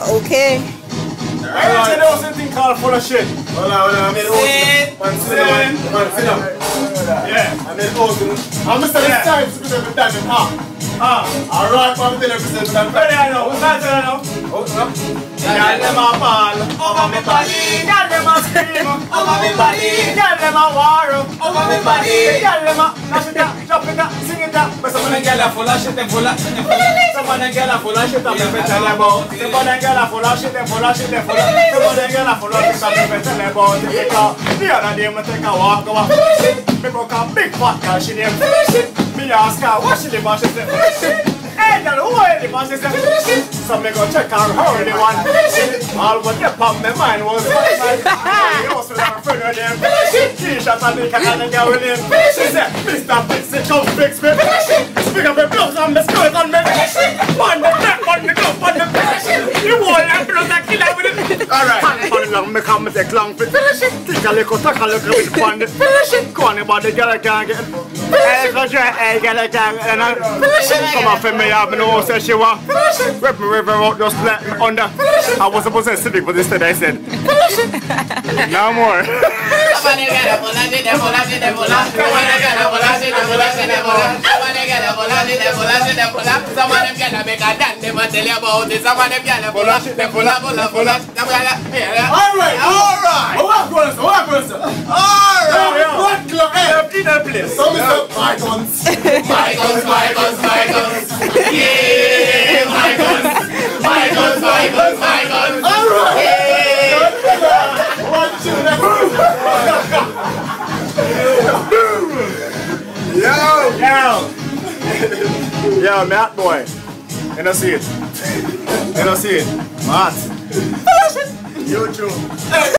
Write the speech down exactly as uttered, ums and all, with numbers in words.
Okay. Alright, there was something called full of shit. Hold on, hold on, I made oath. Man, sit down, man, sit down. Yeah. I made oath. I'm Mister This time to be the diamond, huh? Ah. Alright, I'm telling you, Mister Diamond. Ready, I know. What's that, I know? Oh, no. Y'all them a ball over me body. Y'all them a scream over me body. Y'all them a war over me body. Y'all them a dash it up, drop it up, sing it up. But some of them girls are full of shit, them full of shit. Some of them girls are full of shit, I'm never tell about. Some of them girls are full of shit, them full of shit, them full of shit. Some of them girls are full of shit, I'm never tell about. Because the other day I take a walk over. Me broke a big fat girl, she named Fililishit. Me ask her what she live on, she said Fililishit. Hey girl, who are you live on, she said Fililishit. So me go check on her the one. All what kept up my mind was like, I was with her friend her name Fililishit. T-shirt and the cat and the girl with him. She said, Mister Fix-It, come fix me. Pick up the blouse and the skirt on me. On the neck, on the glove, on the Fililishit. You won't let me know that killer with it. Alright. Hand long, me come take long fit. Fililishit. Take a little, take a little bit on the Fililishit. Go on about the girl I can't get. Hey, cause you're a girl I can't get. Fililishit. Come off in me, I've been all said she was. Fililishit. Rip me river out, just let me under. I was supposed to say civic, but instead I said Fililishit. No more. Somebody get a bola, get a bola, get a bola. Somebody get a bola, get a bola, get a bola. Somebody get a bola, get a bola, get a bola. Somebody get a make a dance, they must tell you about it. Somebody get a bola, get a bola, bola, bola. Alright, alright. What goes, what goes? Alright, what club? Hey, in a place. So Mister My guns. My guns, my guns, my guns. Yeah, my guns. My guns, my guns, my guns. Alright. One, two, Yo! Yo! Yo, Matt boy. You don't see it. You don't see it. Matt. YouTube.